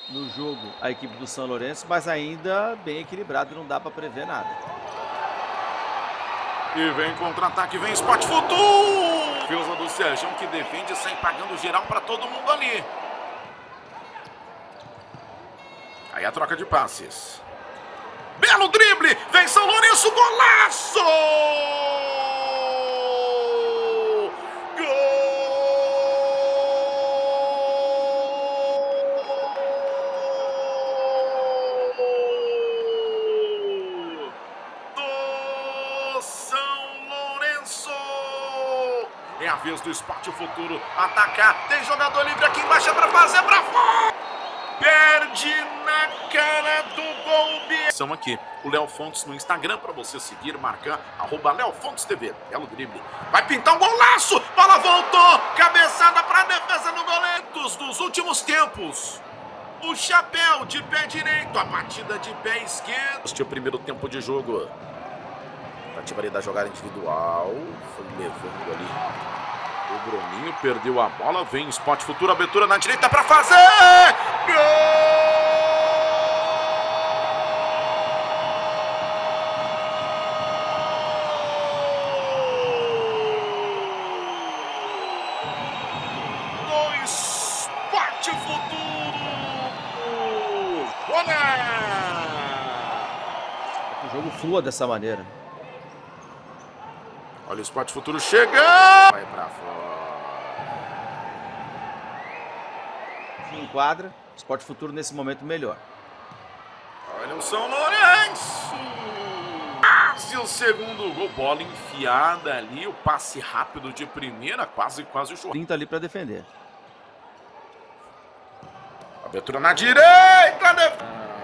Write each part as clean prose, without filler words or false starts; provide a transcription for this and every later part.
no jogo a equipe do São Lourenço, mas ainda bem equilibrado, não dá para prever nada. E vem contra-ataque, vem Sport Futuro! Defesa do Sérgio que defende e sai pagando geral para todo mundo ali. Aí a troca de passes. Belo drible! Vem São Lourenço, golaço! São Lourenço! É a vez do Sport Futuro atacar. Tem jogador livre aqui embaixo para fazer para fora. Perde na cara do gol. São aqui o Léo Fontes no Instagram para você seguir, marcar @LéoFontesTV. Belo drible. Vai pintar um golaço. Bola voltou. Cabeçada para a defesa do goleiro dos últimos tempos. O chapéu de pé direito, a batida de pé esquerdo. Este é o primeiro tempo de jogo. Tentativa ali da jogada individual. Foi levando ali. O Bruninho perdeu a bola. Vem Sport Futuro, abertura na direita para fazer. Gol! 2 Sport Futuro. Olha! O jogo flua dessa maneira. Olha o Sport Futuro chegando. Vai pra fora. Se enquadra, Sport Futuro nesse momento melhor. Olha o São Lourenço. Quase o segundo gol. Bola enfiada ali. O passe rápido de primeira. Quase o churrasco. 30 ali para defender. Abertura na direita.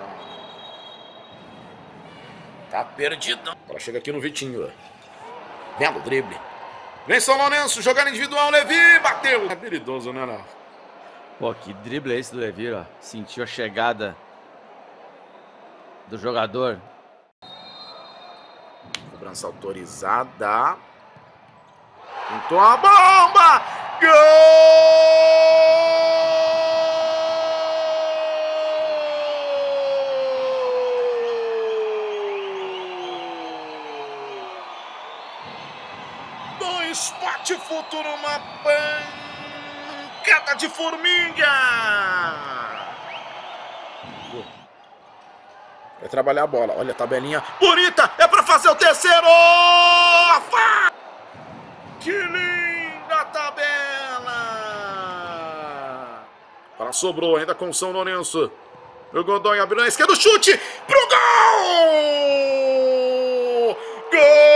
Tá perdido. Ela chega aqui no Vitinho. Belo drible. Vem São Lourenço, jogada individual, Levi, bateu. É habilidoso, né, não? Pô, que drible é esse do Levi, ó. Sentiu a chegada do jogador. Cobrança autorizada. Pintou a bomba. Gol! Sport Futuro, uma pancada de formiga. Vai trabalhar a bola. Olha a tabelinha bonita. É para fazer o terceiro. Que linda tabela. Ela sobrou ainda com o São Lourenço. O Godoy abriu na esquerda. Chute pro gol. Gol.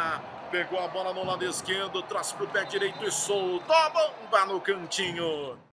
Pegou a bola no lado esquerdo, traz pro pé direito e soltou a bomba no cantinho.